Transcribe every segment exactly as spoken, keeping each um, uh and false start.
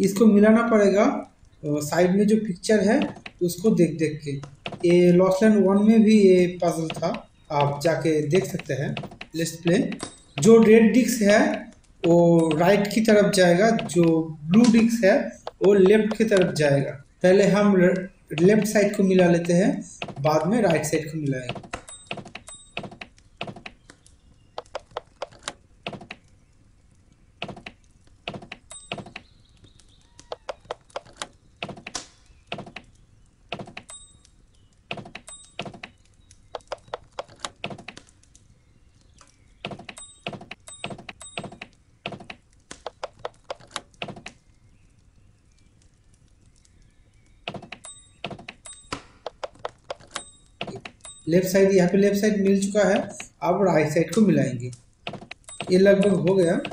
इसको मिलाना पड़ेगा साइड में जो पिक्चर है उसको देख देख के। ये लॉस्ट लैंड वन में भी ये पजल था, आप जाके देख सकते हैं। Let's play. जो रेड डिस्क है वो राइट की तरफ जाएगा, जो ब्लू डिस्क है वो लेफ्ट की तरफ जाएगा। पहले हम लेफ्ट साइड को मिला लेते हैं, बाद में राइट साइड को मिलाएंगे। लेफ्ट साइड, यहाँ पे लेफ्ट साइड मिल चुका है, अब राइट साइड को मिलाएंगे। ये लगभग हो गया।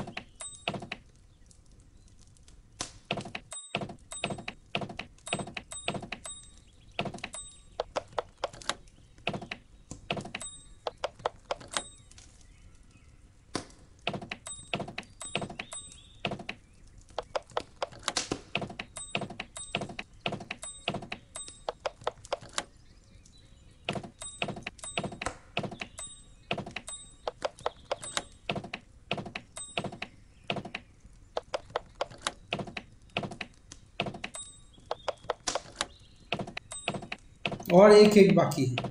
और एक एक बाकी है।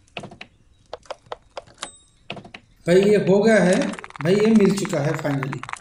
भाई ये हो गया है, भाई ये मिल चुका है फाइनली।